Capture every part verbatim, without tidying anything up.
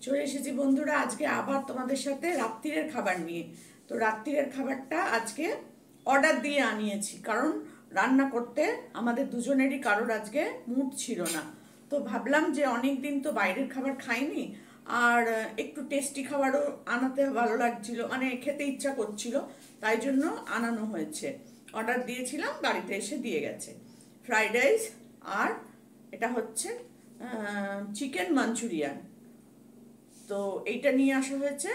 চলে এসেছি বন্ধুরা আজকে আবার তোমাদের সাথে রাত্রিরের খাবার নিয়ে। তো রাত্রিরের খাবারটা আজকে অর্ডার দিয়ে আনিয়েছি, কারণ রান্না করতে আমাদের দুজনেরই কারোর আজকে মুড ছিল না। তো ভাবলাম যে অনেক দিন তো বাইরের খাবার খাইনি, আর একটু টেস্টি খাবারও আনাতে ভালো লাগছিল, মানে খেতে ইচ্ছা করছিল, তাই জন্য আনানো হয়েছে। অর্ডার দিয়েছিলাম, বাড়িতে এসে দিয়ে গেছে। ফ্রাইড রাইস আর এটা হচ্ছে চিকেন মাঞ্চুরিয়ান। তো এইটা নিয়ে আসা হয়েছে,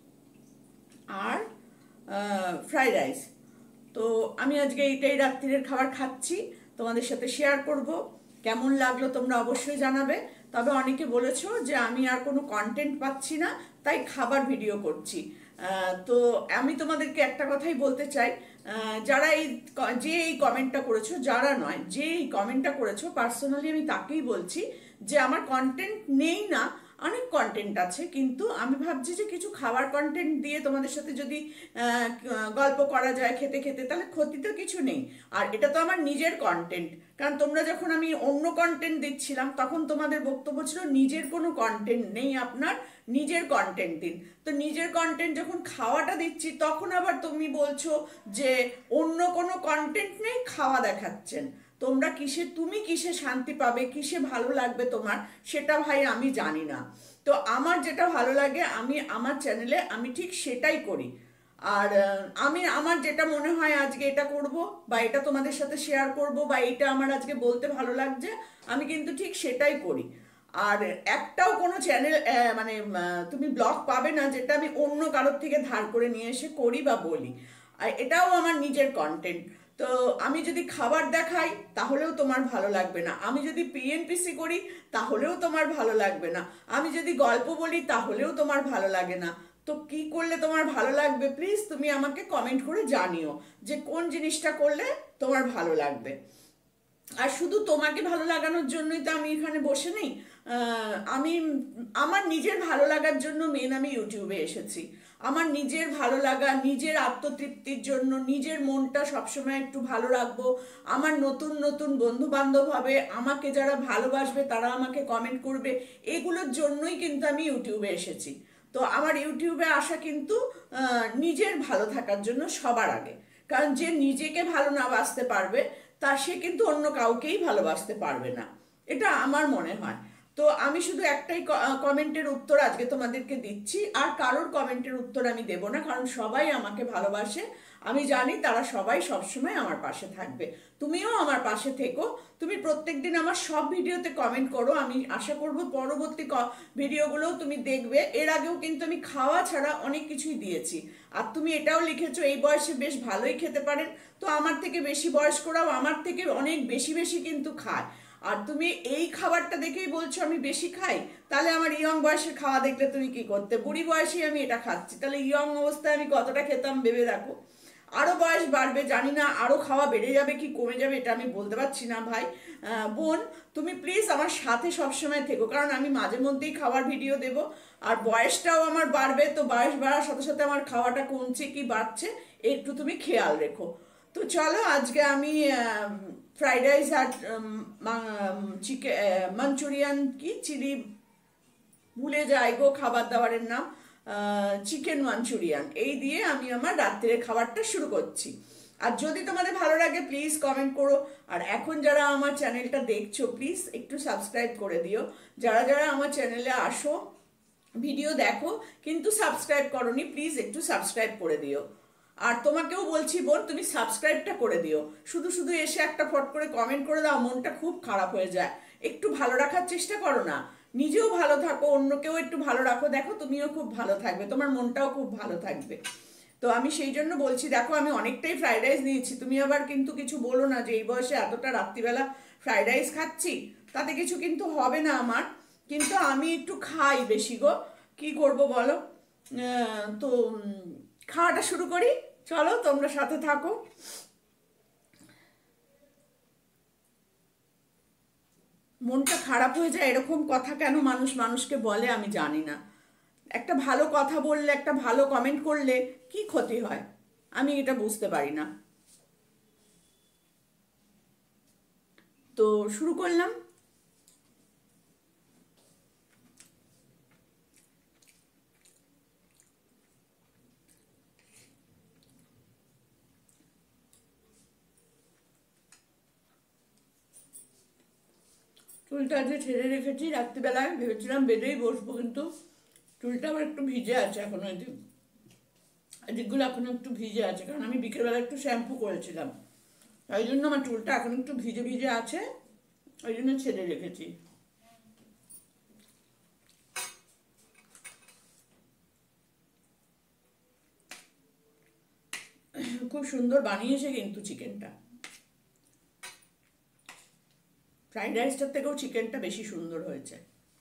আর ফ্রাইড রাইস। তো আমি আজকে এইটাই রাত্রিরের খাবার খাচ্ছি, তোমাদের সাথে শেয়ার করব। কেমন লাগলো তোমরা অবশ্যই জানাবে। তবে অনেকে বলেছো যে আমি আর কোনো কন্টেন্ট পাচ্ছি না, তাই খাবার ভিডিও করছি। তো আমি তোমাদেরকে একটা কথাই বলতে চাই, যারা এই যে এই কমেন্টটা করেছো, যারা নয়, যে এই কমেন্টটা করেছো, পার্সোনালি আমি তাকেই বলছি যে আমার কন্টেন্ট নেই না, অনেক কন্টেন্ট আছে, কিন্তু আমি ভাবছি যে কিছু খাবার কন্টেন্ট দিয়ে তোমাদের সাথে যদি গল্প করা যায় খেতে খেতে, তাহলে ক্ষতি তো কিছু নেই। আর এটা তো আমার নিজের কন্টেন্ট, কারণ তোমরা যখন আমি অন্য কন্টেন্ট দিচ্ছিলাম তখন তোমাদের বক্তব্য ছিল নিজের কোনো কন্টেন্ট নেই, আপনার নিজের কন্টেন্ট দিন। তো নিজের কন্টেন্ট যখন খাওয়াটা দিচ্ছি, তখন আবার তুমি বলছো যে অন্য কোনো কন্টেন্ট নেই, খাওয়া দেখাচ্ছেন। তোমরা কিসে, তুমি কিসে শান্তি পাবে, কিসে ভালো লাগবে তোমার, সেটা ভাই আমি জানি না। তো আমার যেটা ভালো লাগে আমি আমার চ্যানেলে আমি ঠিক সেটাই করি। আর আমি আমার যেটা মনে হয় আজকে এটা করব, বা এটা তোমাদের সাথে শেয়ার করব, বা এটা আমার আজকে বলতে ভালো লাগছে, আমি কিন্তু ঠিক সেটাই করি। আর একটাও কোনো চ্যানেল মানে তুমি ব্লগ পাবে না যেটা আমি অন্য কারোর থেকে ধার করে নিয়ে এসে করি বা বলি। আর এটাও আমার নিজের কন্টেন্ট। তো আমি যদি খাবার দেখাই তাহলেও তোমার ভালো লাগবে না, আমি যদি পিএনপিসি করি তাহলেও তোমার ভালো লাগবে না, আমি যদি গল্প বলি তাহলেও তোমার ভালো লাগে না। তো কি করলে তোমার ভালো লাগবে, প্লিজ তুমি আমাকে কমেন্ট করে জানিও যে কোন জিনিসটা করলে তোমার ভালো লাগবে। আর শুধু তোমাকে ভালো লাগানোর জন্যই তো আমি এখানে বসে নেই। আমি আমার নিজের ভালো লাগার জন্য মেন আমি ইউটিউবে এসেছি। আমার নিজের ভালো লাগা, নিজের আত্মতৃপ্তির জন্য, নিজের মনটা সবসময় একটু ভালো রাখবো, আমার নতুন নতুন বন্ধু বান্ধব হবে, আমাকে যারা ভালোবাসবে তারা আমাকে কমেন্ট করবে, এগুলোর জন্যই কিন্তু আমি ইউটিউবে এসেছি। তো আমার ইউটিউবে আসা কিন্তু নিজের ভালো থাকার জন্য সবার আগে। কারণ যে নিজেকে ভালো না বাসতে পারবে, তা সে কিন্তু অন্য কাউকেই ভালোবাসতে পারবে না, এটা আমার মনে হয়। তো আমি শুধু একটাই কমেন্টের উত্তর আজকে তোমাদেরকে দিচ্ছি, আর কারোর কমেন্টের উত্তর আমি দেব না, কারণ সবাই আমাকে ভালোবাসে। আমি জানি তারা সবাই সবসময় আমার পাশে থাকবে। তুমিও আমার পাশে থেকো, তুমি প্রত্যেকদিন আমার সব ভিডিওতে কমেন্ট করো, আমি আশা করব পরবর্তী ভিডিওগুলোও তুমি দেখবে। এর আগেও কিন্তু আমি খাওয়া ছাড়া অনেক কিছুই দিয়েছি, আর তুমি এটাও লিখেছো এই বয়সে বেশ ভালোই খেতে পারেন। তো আমার থেকে বেশি বয়স্করাও আমার থেকে অনেক বেশি বেশি কিন্তু খায়, আর তুমি এই খাবারটা দেখেই বলছো আমি বেশি খাই। তাহলে আমার ইয়ং বয়সের খাওয়া দেখলে তুমি কি করতে, বুড়ি বয়সে আমি এটা খাচ্ছি, তাহলে ইয়ং অবস্থায় আমি কতটা খেতাম ভেবে দেখো। আরো বয়স বাড়বে জানি না, আরো খাওয়া বেড়ে যাবে কি কমে যাবে এটা আমি বলতে পারছি না ভাই। বোন, তুমি প্লিজ আমার সাথে সবসময় থেকো, কারণ আমি মাঝে মধ্যেই খাওয়ার ভিডিও দেব, আর বয়সটাও আমার বাড়বে, তো বয়স বাড়ার সাথে সাথে আমার খাওয়াটা কমছে কি বাড়ছে একটু তুমি খেয়াল রেখো। তো চলো আজকে আমি ফ্রাইড রাইস আর চিকেন মাঞ্চুরিয়ান কি চিলি, ভুলে যাই গো খাবার দাবারের নাম, চিকেন মাঞ্চুরিয়ান, এই দিয়ে আমি আমার রাত্রের খাবারটা শুরু করছি। আর যদি তোমাদের ভালো লাগে প্লিজ কমেন্ট করো, আর এখন যারা আমার চ্যানেলটা দেখছো প্লিজ একটু সাবস্ক্রাইব করে দিও। যারা যারা আমার চ্যানেলে আসো, ভিডিও দেখো কিন্তু সাবস্ক্রাইব করোনি, প্লিজ একটু সাবস্ক্রাইব করে দিও। আর তোমাকেও বলছি বোন, তুমি সাবস্ক্রাইবটা করে দিও। শুধু শুধু এসে একটা ফট করে কমেন্ট করে দাও, মনটা খুব খারাপ হয়ে যায়। একটু ভালো রাখার চেষ্টা করো না, নিজেও ভালো থাকো, অন্যকেও একটু ভালো রাখো, দেখো তুমিও খুব ভালো থাকবে, তোমার মনটাও খুব ভালো থাকবে। তো আমি সেই জন্য বলছি, দেখো আমি অনেকটাই ফ্রাইড রাইস নিয়েছি, তুমি আবার কিন্তু কিছু বলো না যে এই বয়সে এতটা রাত্রিবেলা ফ্রাইড রাইস খাচ্ছি, তাতে কিছু কিন্তু হবে না আমার, কিন্তু আমি একটু খাই বেশি গো, কি করব বলো। তো খাওয়াটা শুরু করি, চলো তোমরা সাথে থাকো। মনটা খারাপ হয়ে যায় এরকম কথা কেন মানুষ মানুষকে বলে আমি জানি না। একটা ভালো কথা বললে, একটা ভালো কমেন্ট করলে কি ক্ষতি হয়, আমি এটা বুঝতে পারি না। তো শুরু করলাম। চুলটা আজকে ছেড়ে রেখেছি রাত্রিবেলায়, ভেবেছিলাম বেডেই বসবো, কিন্তু চুলটা আবার একটু ভিজে আছে এখনো, এদিক এদিকগুলো এখনো একটু ভিজে আছে, কারণ আমি বিকেলবেলা একটু শ্যাম্পু করেছিলাম, তাই জন্য আমার চুলটা এখন একটু ভিজে ভিজে আছে, ওই জন্য ছেড়ে রেখেছি। খুব সুন্দর বানিয়েছে কিন্তু চিকেনটা, ফ্রাইড রাইসটার থেকেও চিকেনটা বেশি সুন্দর হয়েছে।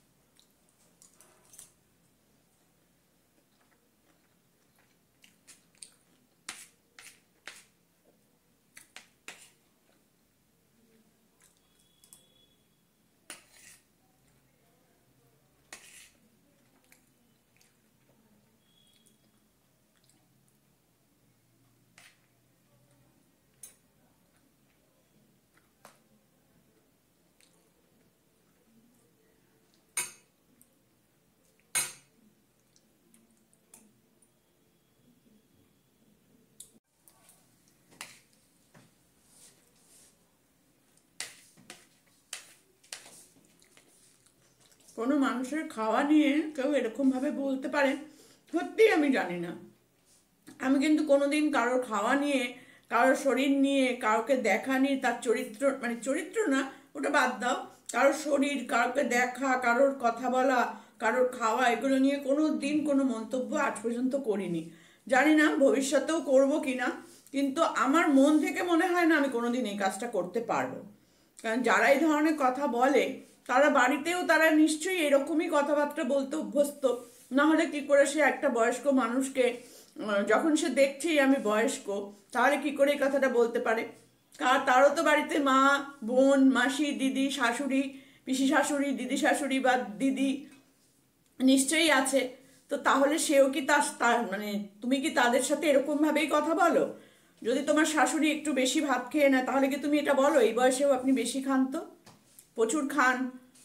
কোনো মানুষের খাওয়া নিয়ে কেউ এরকমভাবে বলতে পারে, সত্যিই আমি জানি না। আমি কিন্তু কোনোদিন কারোর খাওয়া নিয়ে, কারোর শরীর নিয়ে, কাউকে দেখা নিয়ে, তার চরিত্র, মানে চরিত্র না ওটা বাদ দাও, কারোর শরীর, কাউকে দেখা, কারোর কথা বলা, কারোর খাওয়া, এগুলো নিয়ে কোনো দিন কোনো মন্তব্য আজ পর্যন্ত করিনি। জানি না ভবিষ্যতেও করবো কিনা, কিন্তু আমার মন থেকে মনে হয় না আমি কোনোদিন এই কাজটা করতে পারবো। কারণ যারা এই ধরনের কথা বলে তারা বাড়িতেও তারা নিশ্চয়ই এরকমই কথাবার্তা বলতে অভ্যস্ত, না হলে কি করে সে একটা বয়স্ক মানুষকে, যখন সে দেখছেই আমি বয়স্ক, তাহলে কি করে এই কথাটা বলতে পারে? কার তারও তো বাড়িতে মা, বোন, মাসি, দিদি, শাশুড়ি, পিসি শাশুড়ি, দিদি শাশুড়ি বা দিদি নিশ্চয়ই আছে। তো তাহলে সেও কি তার মানে তুমি কি তাদের সাথে এরকম ভাবেই কথা বলো? যদি তোমার শাশুড়ি একটু বেশি ভাত খেয়ে নেয়, তাহলে কি তুমি এটা বলো এই বয়সেও আপনি বেশি খান, তো প্রচুর খান,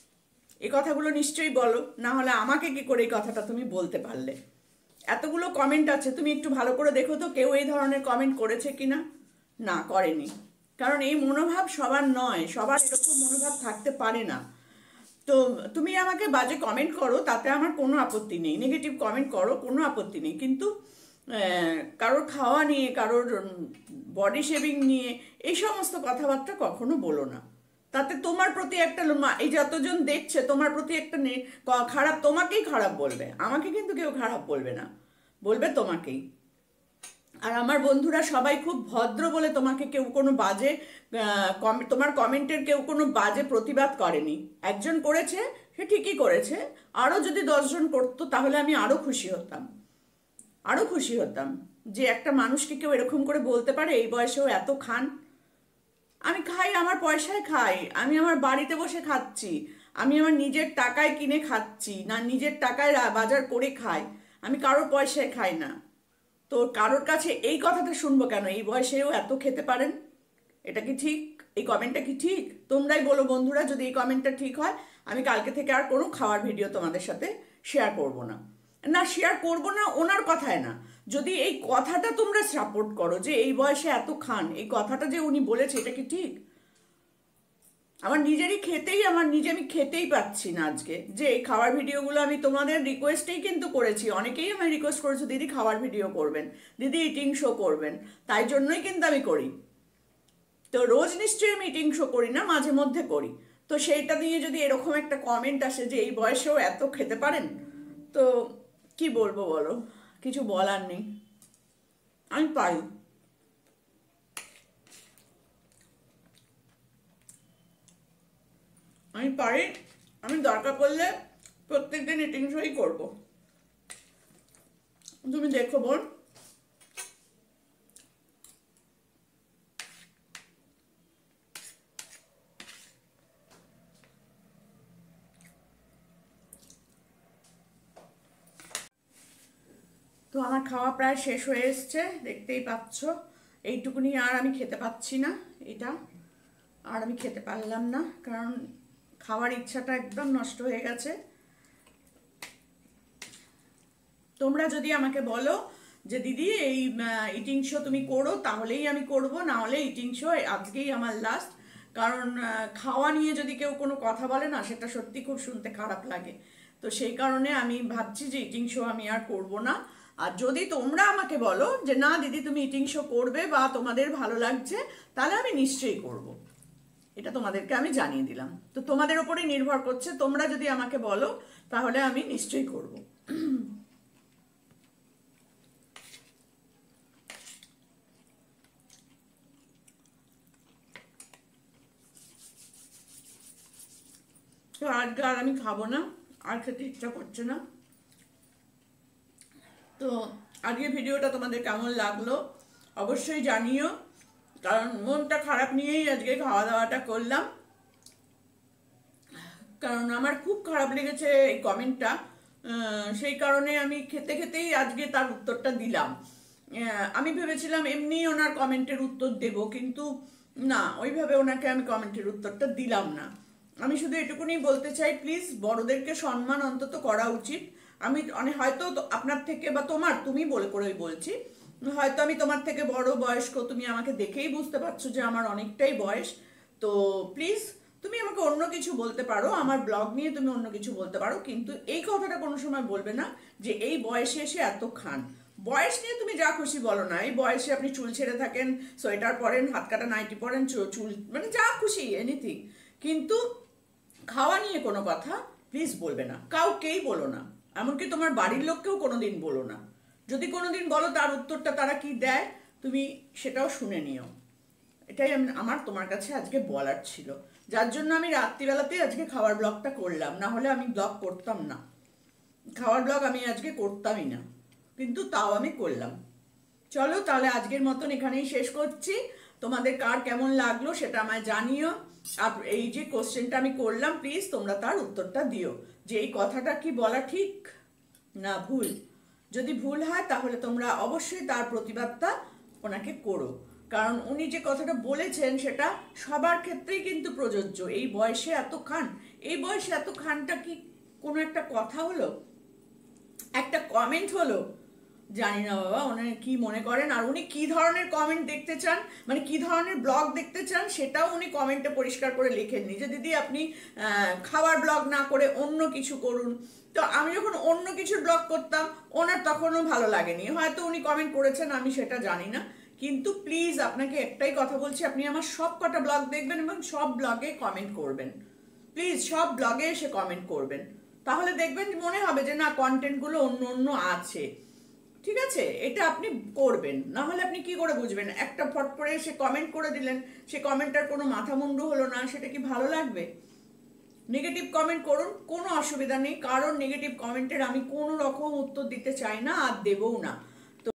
এই কথাগুলো নিশ্চয়ই বলো, না হলে আমাকে কি করে এই কথাটা তুমি বলতে পারলে? এতগুলো কমেন্ট আছে, তুমি একটু ভালো করে দেখো তো কেউ এই ধরনের কমেন্ট করেছে কিনা। না, করেনি। কারণ এই মনোভাব সবার নয়, সবার এরকম মনোভাব থাকতে পারে না। তো তুমি আমাকে বাজে কমেন্ট করো, তাতে আমার কোনো আপত্তি নেই, নেগেটিভ কমেন্ট করো, কোনো আপত্তি নেই, কিন্তু কারোর খাওয়া নিয়ে, কারোর বডি শেভিং নিয়ে এই সমস্ত কথাবার্তা কখনো বলো না। তাতে তোমার প্রতি একটা, এই যতজন দেখছে তোমার প্রতি একটা খারাপ, তোমাকেই খারাপ বলবে, আমাকে কিন্তু কেউ খারাপ বলবে না, বলবে তোমাকেই। আর আমার বন্ধুরা সবাই খুব ভদ্র বলে তোমাকে কেউ কোনো বাজে, তোমার কমেন্টের কেউ কোনো বাজে প্রতিবাদ করেনি। একজন করেছে, সে ঠিকই করেছে, আরও যদি দশজন করতো তাহলে আমি আরও খুশি হতাম, আরও খুশি হতাম যে একটা মানুষকে কেউ এরকম করে বলতে পারে এই বয়সেও এত খান। আমি খাই, আমার পয়সায় খাই, আমি আমার বাড়িতে বসে খাচ্ছি, আমি আমার নিজের টাকায় কিনে খাচ্ছি, না নিজের টাকায় বাজার করে খাই, আমি কারোর পয়সায় খাই না। তো কারোর কাছে এই কথাটা শুনবো কেন এই বয়সেও এত খেতে পারেন? এটা কি ঠিক? এই কমেন্টটা কি ঠিক? তোমরাই বলো বন্ধুরা, যদি এই কমেন্টটা ঠিক হয় আমি কালকে থেকে আর কোনো খাওয়ার ভিডিও তোমাদের সাথে শেয়ার করব না। না, শেয়ার করব না ওনার কথায় না, যদি এই কথাটা তোমরা সাপোর্ট করো যে এই বয়সে এত খান, এই কথাটা যে উনি বলেছে এটা কি ঠিক? আমার নিজেরই খেতেই, আমার নিজে আমি খেতেই পাচ্ছি না আজকে, যে এই খাওয়ার ভিডিওগুলো আমি তোমাদের রিকোয়েস্টেই কিন্তু করেছি, অনেকেই আমায় রিকোয়েস্ট করেছে দিদি খাওয়ার ভিডিও করবেন, দিদি ইটিং শো করবেন, তাই জন্যই কিন্তু আমি করি। তো রোজ নিশ্চয়ই আমি ইটিং শো করি না, মাঝে মধ্যে করি। তো সেইটা নিয়ে যদি এরকম একটা কমেন্ট আসে যে এই বয়সেও এত খেতে পারেন, তো কি বলবো বলো, কিছু বলার নেই। আমি পারি, আমি পারি, আমি দরকার পড়লে প্রত্যেকদিন ইটিং শোই করবো। তুমি দেখো বোন, তো আমার খাওয়া প্রায় শেষ হয়ে এসছে, দেখতেই পাচ্ছ। এইটুকুনি আর আমি খেতে পাচ্ছি না, এটা আর আমি খেতে পারলাম না, কারণ খাওয়ার ইচ্ছাটা একদম নষ্ট হয়ে গেছে। তোমরা যদি আমাকে বলো যে দিদি এই ইটিং শো তুমি করো, তাহলেই আমি করব, না হলে ইটিং শো আজকেই আমার লাস্ট, কারণ খাওয়া নিয়ে যদি কেউ কোনো কথা বলে না, সেটা সত্যি খুব শুনতে খারাপ লাগে। তো সেই কারণে আমি ভাবছি যে ইটিং শো আমি আর করব না। আর যদি তোমরা আমাকে বলো যে না দিদি তুমি ইটিং শো করবে বা তোমাদের ভালো লাগছে, তাহলে আমি নিশ্চয়ই করব। এটা তোমাদেরকে আমি জানিয়ে দিলাম। তো তোমাদের উপরেই নির্ভর করছে, তোমরা যদি আমাকে বলো তাহলে আমি নিশ্চয়ই করব। তো আজকে আর আমি খাবো না, আর খেতে ইচ্ছা করছে না। তো আজকে ভিডিওটা তোমাদের কেমন লাগলো অবশ্যই জানিও, কারণ মনটা খারাপ নিয়েই আজকে খাওয়া দাওয়াটা করলাম। কারণ আমার খুব খারাপ লেগেছে এই কমেন্টটা, সেই কারণে আমি খেতে খেতেই আজকে তার উত্তরটা দিলাম। আমি ভেবেছিলাম এমনি ওনার কমেন্টের উত্তর দেব, কিন্তু না, ওইভাবে ওনাকে আমি কমেন্টের উত্তরটা দিলাম না। আমি শুধু এটুকুনি বলতে চাই, প্লিজ বড়দেরকে সম্মান অন্তত করা উচিত। আমি অনেক হয়তো আপনার থেকে বা তোমার, তুমি বলে করেই বলছি, হয়তো আমি তোমার থেকে বড় বয়স্ক, তুমি আমাকে দেখেই বুঝতে পারছো যে আমার অনেকটাই বয়স। তো প্লিজ তুমি আমাকে অন্য কিছু বলতে পারো, আমার ব্লগ নিয়ে তুমি অন্য কিছু বলতে পারো, কিন্তু এই কথাটা কোনো সময় বলবে না যে এই বয়সে এসে এত খান। বয়স নিয়ে তুমি যা খুশি বলো না, এই বয়সে আপনি চুল ছেড়ে থাকেন, সোয়েটার পরেন, হাত কাটা নাইটি পরেন, চুল মানে যা খুশি এনিথিং, কিন্তু খাওয়া নিয়ে কোনো কথা প্লিজ বলবে না, কাউকেই বলো না, এমনকি তোমার বাড়ির লোককেও কোনোদিন বলো না। যদি কোনোদিন বলো তার উত্তরটা তারা কি দেয় তুমি সেটাও শুনে নিও। এটাই আমি আমার তোমার কাছে আজকে বলার ছিল, যার জন্য আমি রাত্রিবেলাতেই আজকে খাওয়ার ব্লগটা করলাম, না হলে আমি ব্লগ করতাম না, খাওয়ার ব্লগ আমি আজকে করতামই না, কিন্তু তাও আমি করলাম। চলো তাহলে আজকের মতন এখানেই শেষ করছি। তোমাদের কার কেমন লাগলো সেটা আমায় জানিও। আর এই যে কোশ্চেনটা আমি করলাম, প্লিজ তোমরা তার উত্তরটা দিও যে এই কথাটা কি বলা ঠিক না ভুল। যদি ভুল হয় তাহলে তোমরা অবশ্যই তার প্রতিবাদটা ওনাকে করো, কারণ উনি যে কথাটা বলেছেন সেটা সবার ক্ষেত্রেই কিন্তু প্রযোজ্য। এই বয়সে এত খান, এই বয়সে এত খানটা কি কোনো একটা কথা হলো, একটা কমেন্ট হলো? জানি না বাবা উনি কি মনে করেন, আর উনি কি ধরনের কমেন্ট দেখতে চান, মানে কি ধরনের ব্লগ দেখতে চান সেটাও উনি কমেন্টে পরিষ্কার করে লিখেননি যে দিদি আপনি খাবার ব্লগ না করে অন্য কিছু করুন। তো আমি যখন অন্য কিছুর ব্লগ করতাম ওনার তখনও ভালো লাগেনি, হয়তো উনি কমেন্ট করেছেন আমি সেটা জানি না, কিন্তু প্লিজ আপনাকে একটাই কথা বলছি, আপনি আমার সব কটা ব্লগ দেখবেন এবং সব ব্লগে কমেন্ট করবেন, প্লিজ সব ব্লগে এসে কমেন্ট করবেন, তাহলে দেখবেন মনে হবে যে না কন্টেন্টগুলো অন্য অন্য আছে। ঠিক আছে, এটা আপনি করবেন, না হলে আপনি কি করে বুঝবেন? একটা ফট করে সে কমেন্ট করে দিলেন, সে কমেন্টটার কোনো মাথা মুন্ডু হলো না, সেটা কি ভালো লাগবে? নেগেটিভ কমেন্ট করুন, কোনো অসুবিধা নেই, কারণ নেগেটিভ কমেন্টের আমি কোনো রকম উত্তর দিতে চাই না আর দেবও না।